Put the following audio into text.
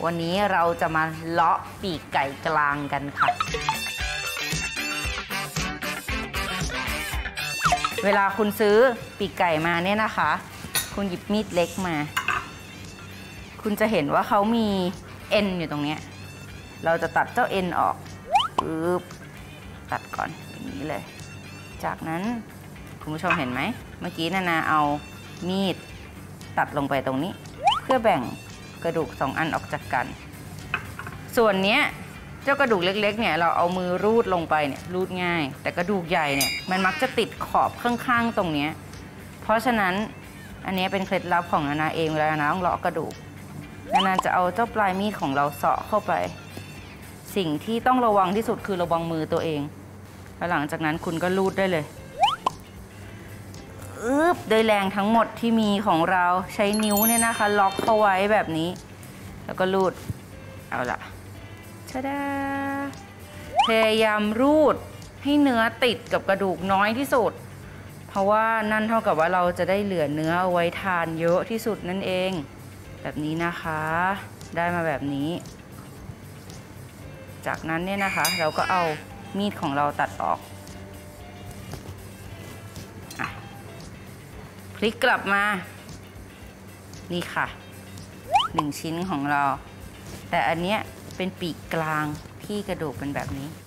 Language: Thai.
วันนี้เราจะมาเลาะปีกไก่กลางกันค่ะเวลาคุณซื้อปีกไก่มาเนี่ยนะคะคุณหยิบมีดเล็กมาคุณจะเห็นว่าเขามีเอ็นอยู่ตรงนี้เราจะตัดเจ้าเอ็นออกปึ๊บตัดก่อนอย่างนี้เลยจากนั้นคุณผู้ชมเห็นไหมเมื่อกี้นาเอามีดตัดลงไปตรงนี้เพื่อแบ่งกระดูก2อันออกจากกันส่วนนี้เจ้ากระดูกเล็กๆเนี่ยเราเอามือรูดลงไปเนี่ยรูดง่ายแต่กระดูกใหญ่เนี่ยมันมักจะติดขอบข้างๆตรงนี้เพราะฉะนั้นอันนี้เป็นเคล็ดลับของนาเองเวลานาต้องเลาะกระดูกนาจะเอาเจ้าปลายมีดของเราเสาะเข้าไปสิ่งที่ต้องระวังที่สุดคือระวังมือตัวเองแล้วหลังจากนั้นคุณก็รูดได้เลยด้วยแรงทั้งหมดที่มีของเราใช้นิ้วเนี่ยนะคะล็อกเข้าไว้แบบนี้แล้วก็รูดเอาล่ะชะดาพยายามรูดให้เนื้อติดกับกระดูกน้อยที่สุดเพราะว่านั่นเท่ากับว่าเราจะได้เหลือเนื้อเอาไว้ทานเยอะที่สุดนั่นเองแบบนี้นะคะได้มาแบบนี้จากนั้นเนี่ยนะคะเราก็เอามีดของเราตัดออกพลิกกลับมานี่ค่ะ1ชิ้นของเราแต่อันเนี้ยเป็นปีกกลางที่กระดูกเป็นแบบนี้